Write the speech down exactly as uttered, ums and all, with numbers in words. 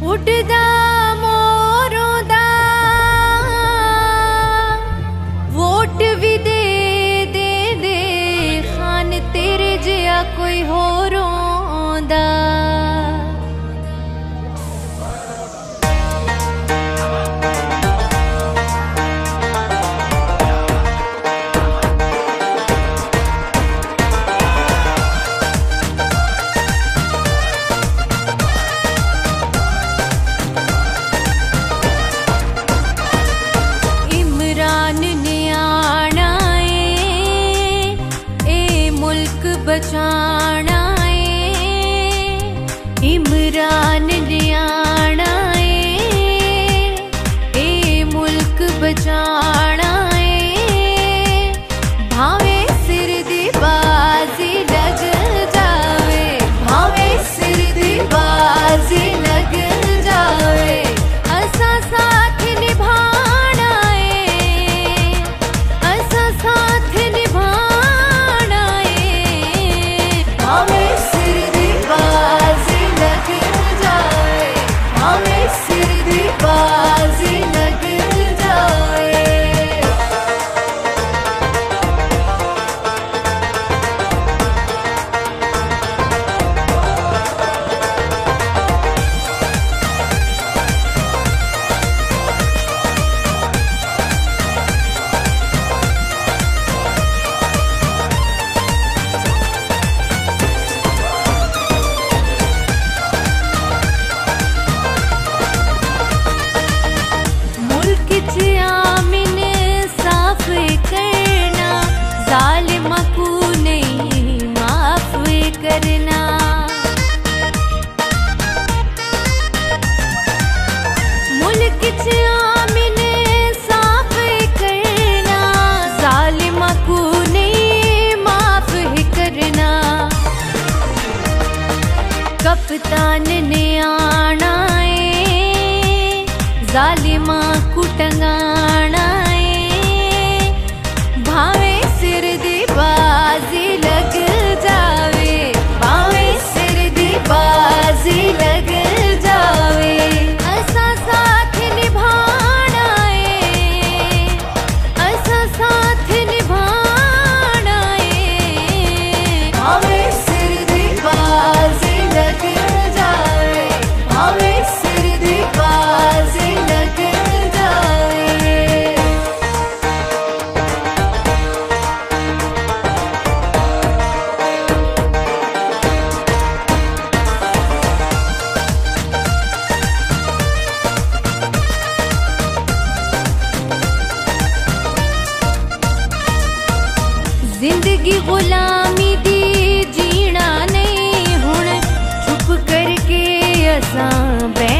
उड़दा मोरों दा वोट भी दे दे दे खान तेरे जिया कोई होरों दा। बचाना है इमरान ने आना है, ए मुल्क बचाना है। भावे सिर दी बाजी लग जावे, भावे सिर दी बाजी लग जावे, असा साथ निभाना है, असा साथ निभाना। जालिमा को नहीं माफ करना, मुल्क च आमिन साफ करना, जालिमा को नहीं माफ करना। कप्तान ने आना है, जालिमा को टंगाना है। भावे सिर दी बाजी लग जावे, भावे सिर दी बाजी लग जावे, असा साथ निभाना है, असा साथ निभाना है। भावे सिर दी बाजी लग जावे, भावे सिर दी बाजी लग जावे। जिंदगी गुलामी दी जीना नहीं हुण, चुप करके असां